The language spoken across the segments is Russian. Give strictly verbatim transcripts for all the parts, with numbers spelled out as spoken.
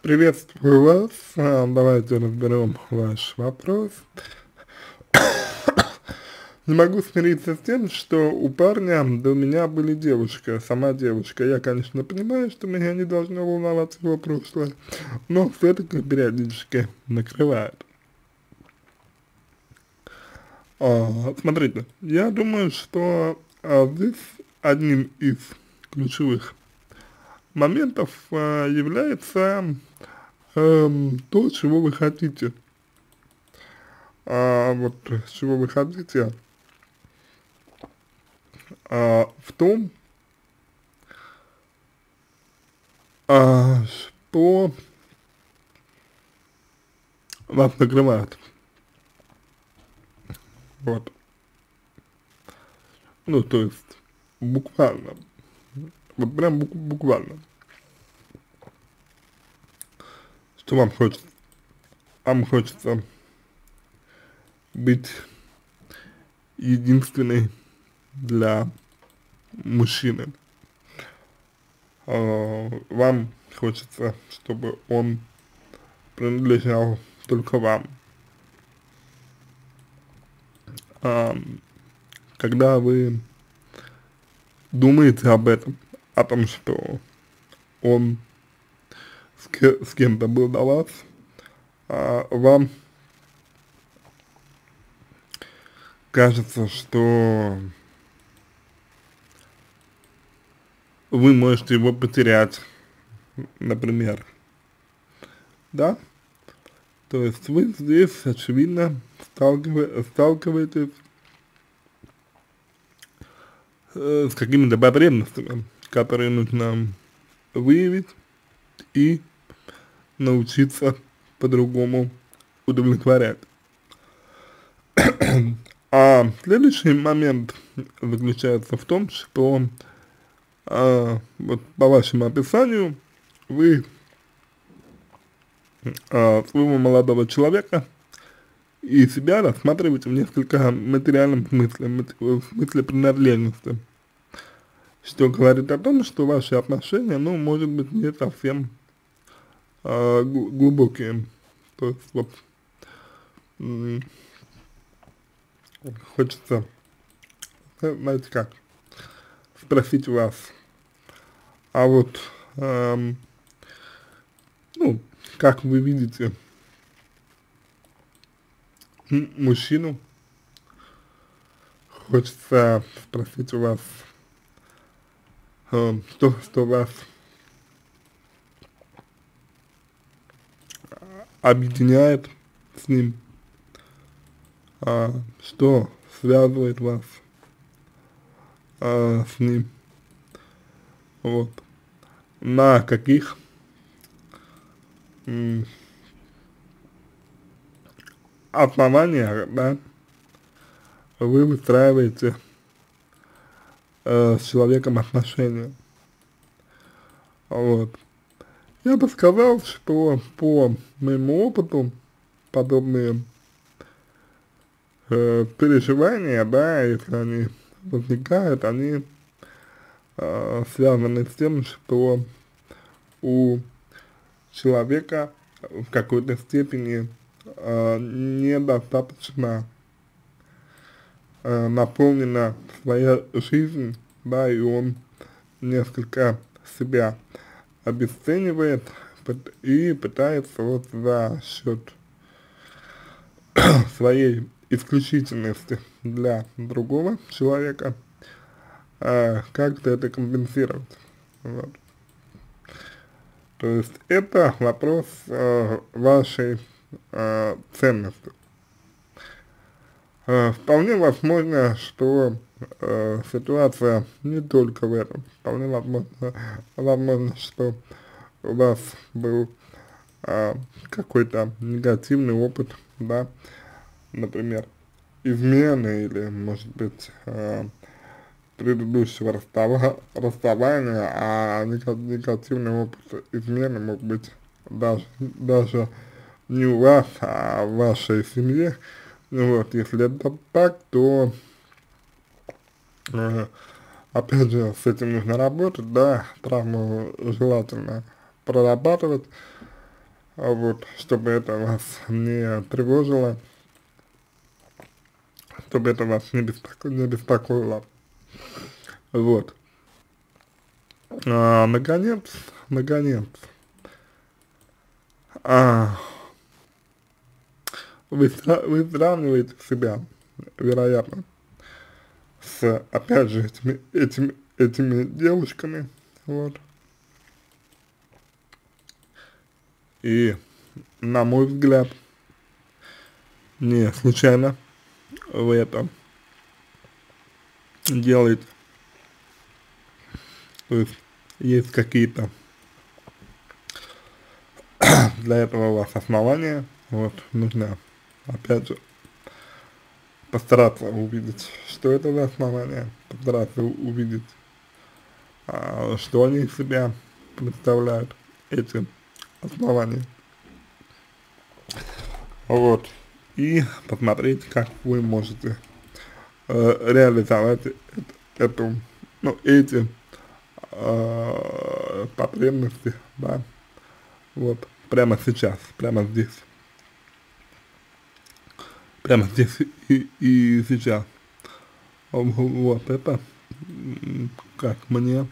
Приветствую вас. А, Давайте разберем ваш вопрос. Не могу смириться с тем, что у парня до меня были девушка, сама девушка. Я, конечно, понимаю, что меня не должно волновать его прошлое, но все-таки периодически накрывает. А, смотрите, я думаю, что а, здесь одним из ключевых моментов а, является эм, то, чего вы хотите. А, вот чего вы хотите, а, в том, а, что вас накрывает. Вот. Ну, то есть, буквально. Вот прям бук буквально. Что вам хочется? Вам хочется быть единственной для мужчины. А, вам хочется, чтобы он принадлежал только вам. А, когда вы думаете об этом, о том, что он с, ке с кем-то был до вас, а, вам кажется, что вы можете его потерять, например, да? То есть вы здесь, очевидно, сталкива сталкиваетесь э, с какими-то потребностями, которые нужно выявить и научиться по-другому удовлетворять. А следующий момент заключается в том, что а, вот по вашему описанию вы а, своего молодого человека и себя рассматриваете в несколько материальном смысле, мат- в смысле принадлежности, что говорит о том, что ваши отношения, ну, может быть, не совсем а, гл- глубокие. То есть вот м, хочется, э, знаете как, спросить вас, а вот, эм, ну, как вы видите м- мужчину, хочется спросить у вас, эм, что, что вас объединяет с ним, а, что связывает вас а, с ним, вот, на каких м, основаниях, да, вы выстраиваете э, с человеком отношения, вот. Я бы сказал, что по моему опыту подобные э, переживания, да, если они возникают, они э, связаны с тем, что у человека в какой-то степени э, недостаточно э, наполнена своя жизнь, да, и он несколько себя обесценивает пыт- и пытается вот за счет своей исключительности для другого человека э, как-то это компенсировать. Вот. То есть это вопрос э, вашей э, ценности. Э, вполне возможно, что э, ситуация не только в этом. Вполне возможно, возможно, что у вас был э, какой-то негативный опыт, да, например, измены или, может быть, э, предыдущего расстава расставания, а нега- негативный опыт измены мог быть даже, даже не у вас, а в вашей семье. Ну вот, если это так, то, э, опять же, с этим нужно работать, да, травму желательно прорабатывать, а вот, чтобы это вас не тревожило, чтобы это вас не, беспоко не беспокоило, вот. А, наконец, наконец, а, вы, сра- вы сравниваете себя, вероятно, с, опять же, этими, этими, этими девушками, вот, и, на мой взгляд, не случайно вы это делаете, то есть, есть какие-то для этого у вас основания, вот, нужно, опять же, постараться увидеть, что это за основания, постараться увидеть, а, что они из себя представляют, эти основания, вот, и посмотреть, как вы можете э, реализовать э- эту, ну, эти э, потребности, да, вот, прямо сейчас, прямо здесь, прямо здесь и, и сейчас, вот, это, м, как мне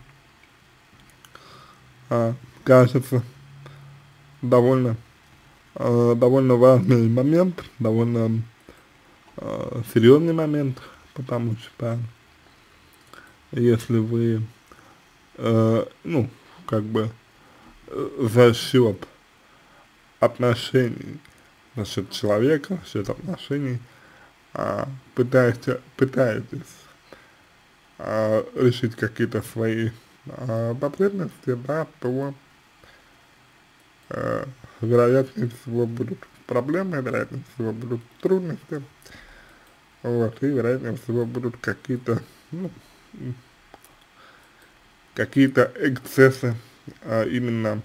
а, кажется, довольно, э, довольно важный момент, довольно э, серьезный момент, потому что если вы, э, ну, как бы э, за счет отношений, за счет человека, за счет отношений, а, пытаетесь, пытаетесь а, решить какие-то свои а, потребности, да, то э, вероятнее всего будут проблемы, вероятнее всего будут трудности, вот, и вероятнее всего будут какие-то, ну, какие-то эксцессы а, именно,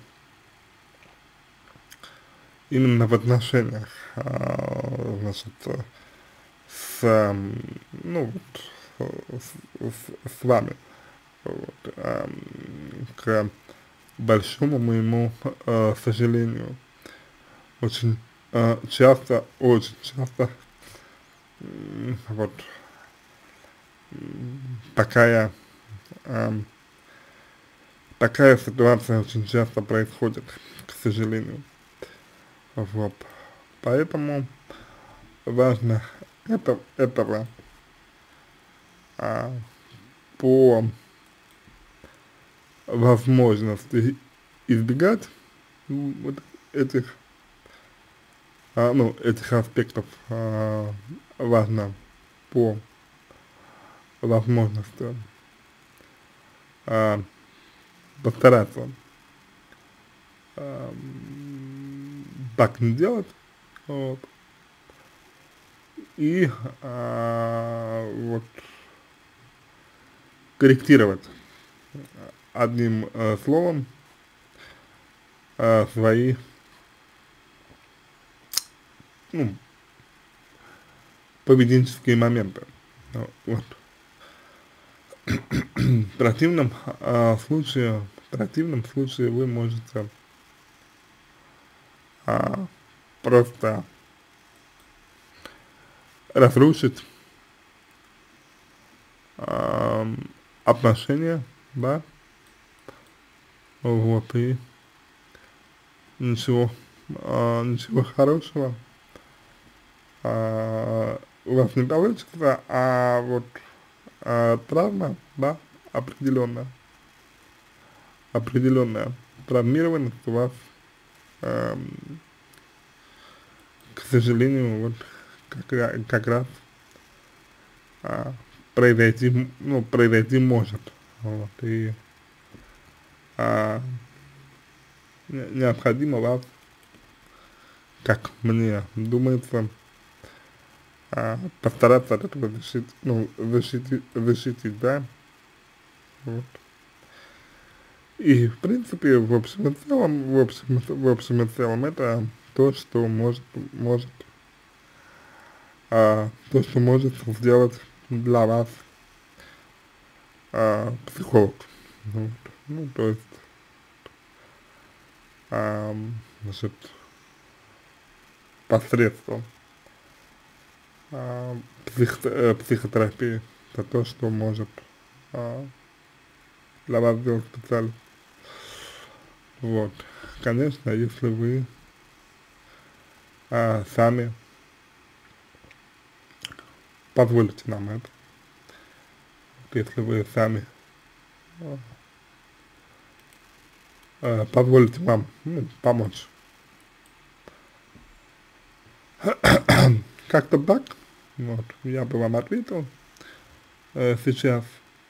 именно в отношениях, а, значит, с, ам, ну, вот, с, с, с вами, вот, ам, к большому моему э, сожалению, очень э, часто, очень часто, м, вот, м, такая, ам, такая ситуация очень часто происходит, к сожалению, вот, поэтому важно это, этого а, по возможности избегать м, вот этих, а, ну, этих аспектов, а, важно по возможности а, постараться ам, так не делать, вот, и а, вот корректировать одним э, словом э, свои, ну, поведенческие моменты, э, вот. В противном э, случае, в противном случае вы можете а, просто разрушить ам, отношения, да, вот, и ничего, а, ничего хорошего а, у вас не получится, а вот а, травма, да, определенная, определенная травмированность у вас, эм, к сожалению, вот как, ра- как раз а, произойти, м- ну, произойти может, вот, и а, не- необходимо вас, как мне думается, а, постараться от этого защитить, ну, защитить, защитить, да, вот. И, в принципе, в общем и целом, в общем, и- в общем и целом, это то, что может, может, а, то, что может сделать для вас а, психолог. Вот. Ну, то есть, а, значит, посредством а, псих, э, психотерапии. Это то, что может а, для вас сделать специалист. Вот. Конечно, если вы а, сами позволите нам это, если вы сами а, а, позволите вам, ну, помочь. Как-то так, вот, я бы вам ответил э, сейчас.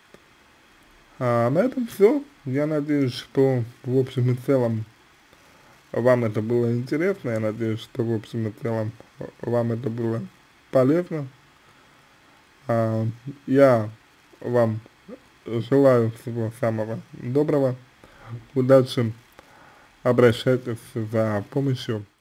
А на этом все. Я надеюсь, что в общем и целом вам это было интересно. Я надеюсь, что в общем и целом вам это было полезно. А, я вам желаю всего самого доброго. Удачи. Обращайтесь за помощью.